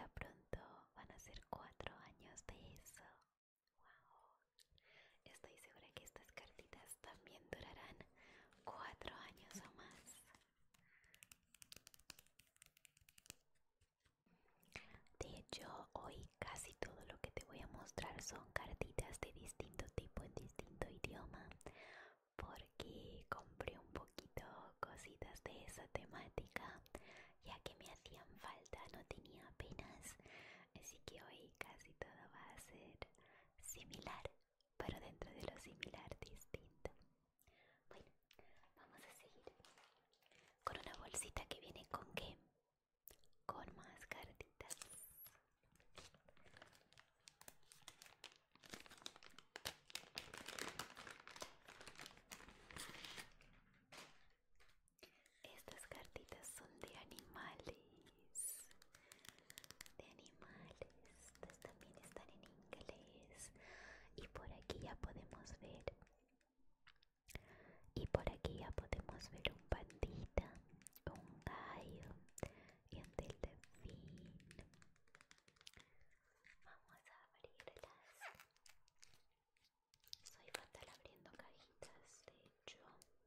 ya pronto van a ser 4 años de eso. Wow. Estoy segura que estas cartitas también durarán 4 años o más. De hecho, hoy casi todo lo que te voy a mostrar son cartitas de distinto tipo en distinto idioma, porque compré un poquito cositas de esa temática, ya que me hacían falta, no tenía apenas, así que hoy casi todo va a ser similar, pero dentro de lo similar distinto. Bueno, vamos a seguir con una bolsita que viene con qué, con más cartitas. Estas cartitas son de animales. De animales. Estas también están en inglés. Y por aquí ya podemos ver. Y por aquí ya podemos ver un pandita, un gallo y un delfín. Vamos a abrirlas. Soy fatal abriendo cajitas, de hecho.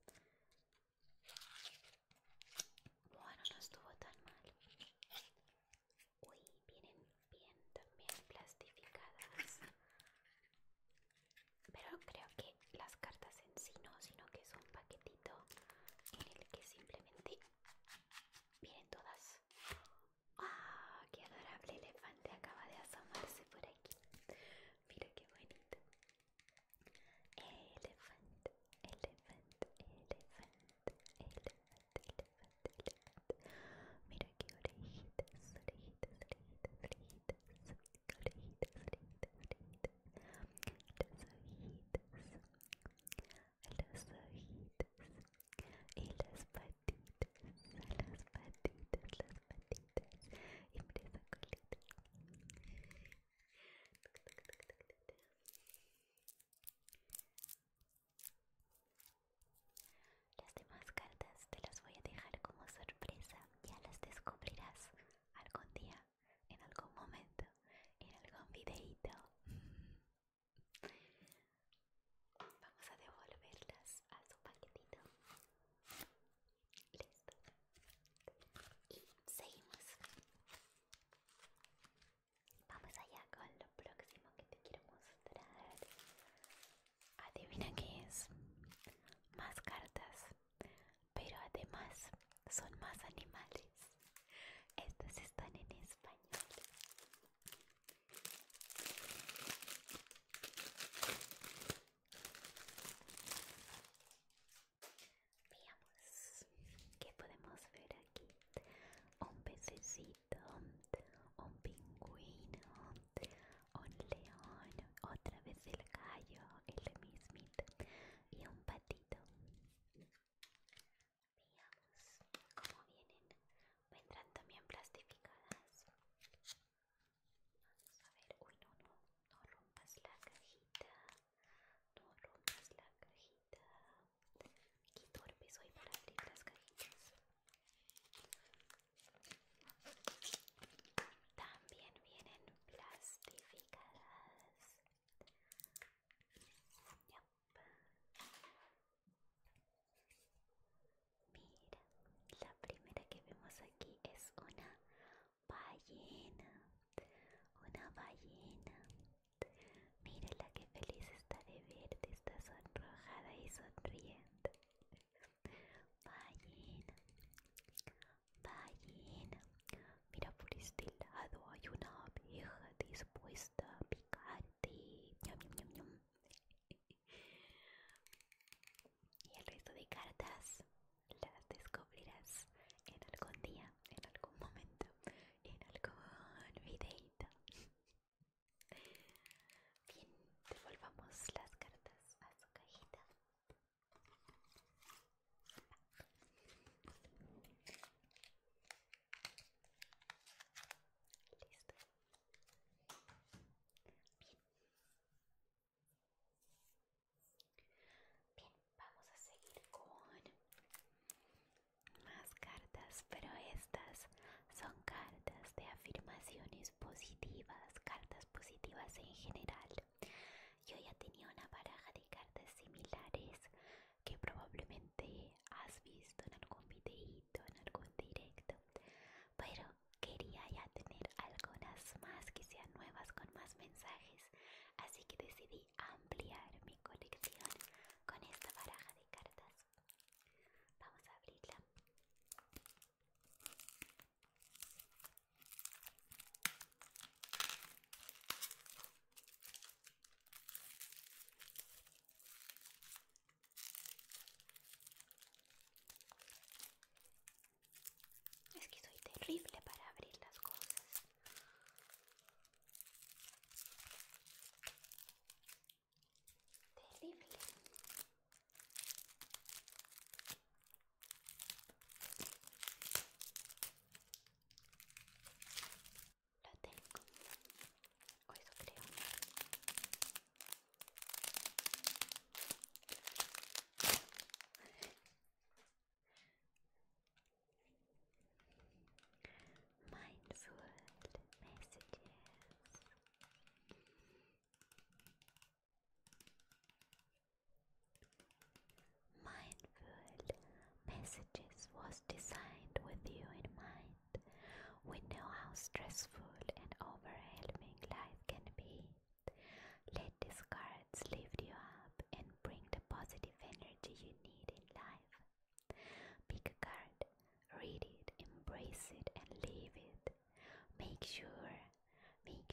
Bueno, no estuvo tan mal. Uy, vienen bien también plastificadas. Pero creo que las cartas en sí no, sino que es un paquetito en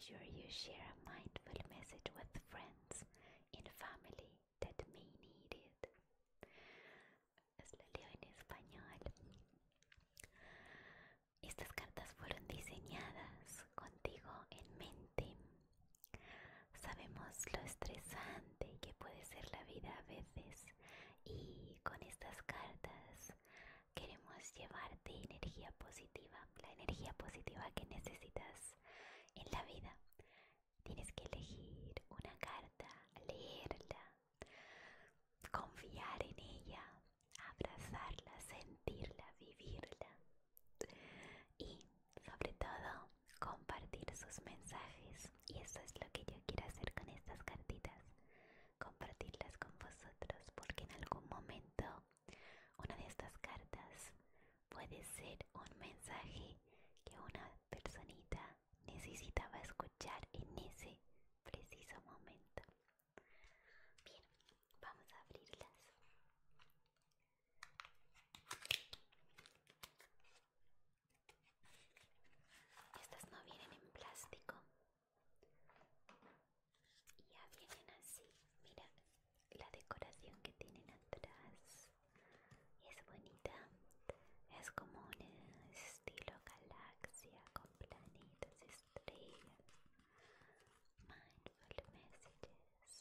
sure you share a mindful message with friends and family that may need it. Es la leo en español. Estas cartas fueron diseñadas contigo en mente. Sabemos lo estresante que puede ser la vida a veces y con estas cartas queremos llevarte energía positiva, la energía positiva que necesitas en la vida. Tienes que elegir una carta, leerla, confiar en ella, abrazarla, sentirla, vivirla y sobre todo compartir sus mensajes. Y eso es lo que yo quiero hacer con estas cartitas, compartirlas con vosotros, porque en algún momento una de estas cartas puede ser un mensaje que una personita necesitaba escuchar en ese preciso momento. Bien, vamos a abrirlas. Estas no vienen en plástico. Y ya vienen así. Mira la decoración que tienen atrás. Es bonita. Es como un estilo galaxia con planetas, estrellas. Mindful messages.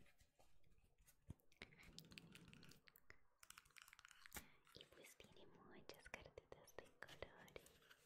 Y pues tiene muchas cartitas de colores.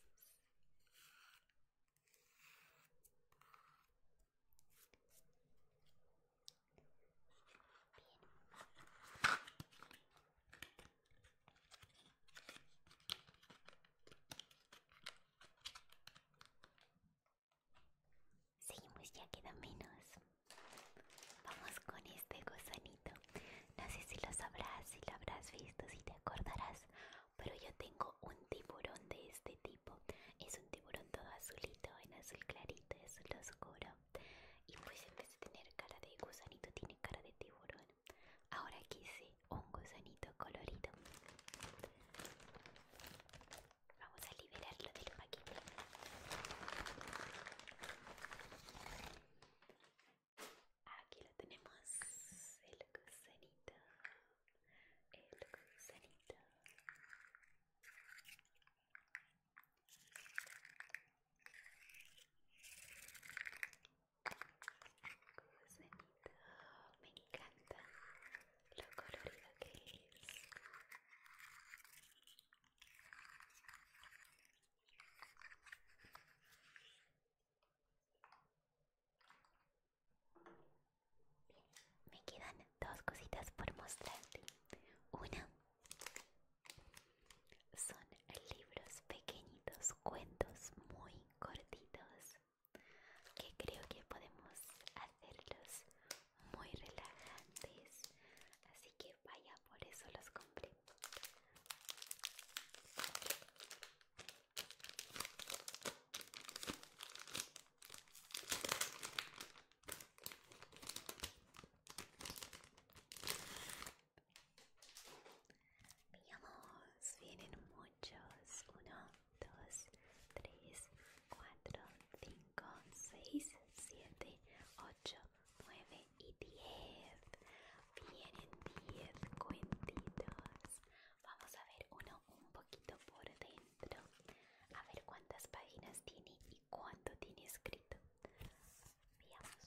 Seguimos, ya queda menos. Vamos con este gusanito. No sé si lo sabrás, si lo habrás visto, si te acordarás, pero yo tengo un tiburón de este tipo. Es un tiburón todo azulito, en azul clarito, azul oscuro. Y pues en vez de tener cara de gusanito, tiene cara de tiburón. Ahora quise un gusanito colorido. Vamos a liberarlo del paquete. Aquí lo tenemos, el gusanito, el gusanito. Gusanito, me encanta lo colorido que es. Me quedan dos cositas por mostrarte. Una son libros pequeñitos, cuentos muy cortitos que creo que podemos hacerlos muy relajantes, así que vaya, por eso los compré. Veamos, vienen muchos. 1, 2, 3, 4, 5, 6, 7, 8, 9 y 10. Vienen 10 cuentitos. Vamos a ver uno un poquito por dentro. A ver cuántas páginas tiene y cuánto tiene escrito. Veamos.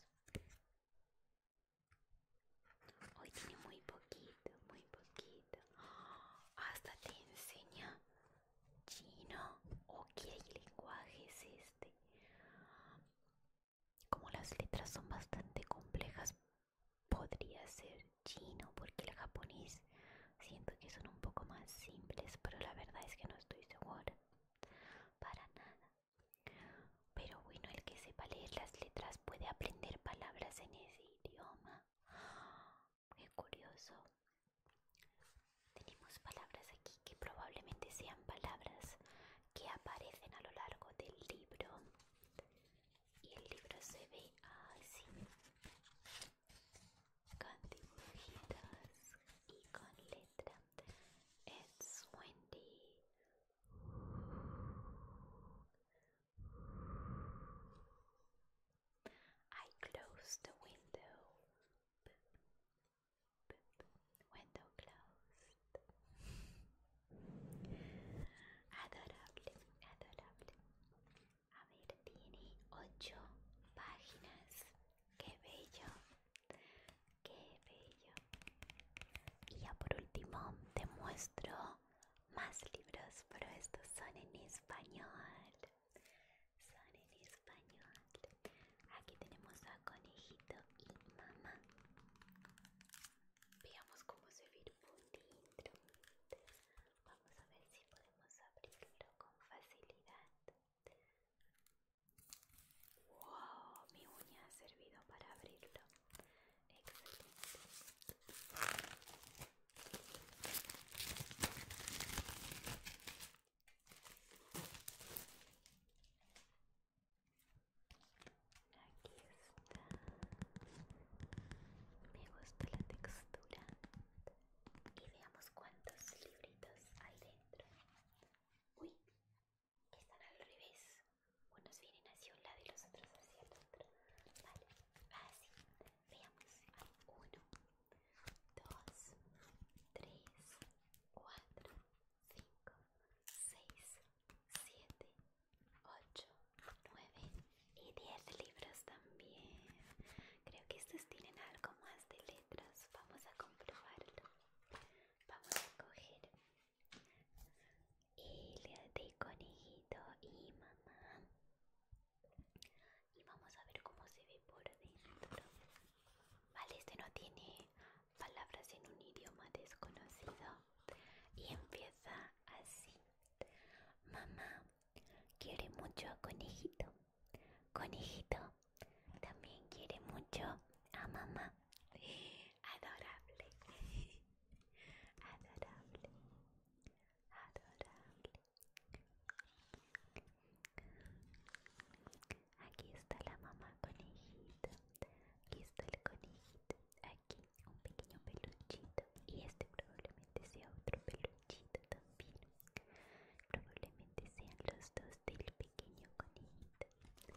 Hoy tiene muy poquito, muy poquito. Hasta te enseña chino. ¿O qué lenguaje es este? Como las letras son bastante complejas, podría ser chino, porque el japonés siento que son un poco más simples, pero la verdad es que no estoy segura. Para nada. Pero bueno, el que sepa leer las letras puede aprender palabras en ese idioma. Qué curioso. Tenemos palabras aquí que probablemente sean palabras que aparecen a lo largo del libro. Y el libro se ve así, con dibujitos y con letra. It's windy, conejito también quiere mucho a mamá. Adorable. Adorable. Adorable. Aquí está la mamá conejito. Aquí está el conejito. Aquí un pequeño peluchito. Y este probablemente sea otro peluchito también. Probablemente sean los dos del pequeño conejito.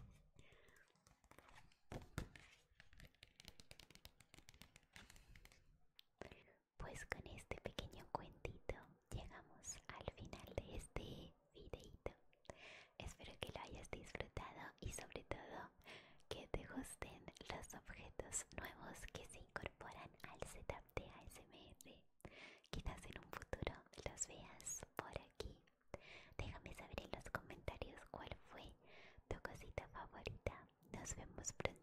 Pues con este pequeño cuentito llegamos al final de este videito. Espero que lo hayas disfrutado y sobre todo que te gusten los objetos nuevos que se incorporan al setup de ASMR. Quizás en un futuro los veas por aquí. Déjame saber en los comentarios cuál fue tu cosita favorita. Nos vemos pronto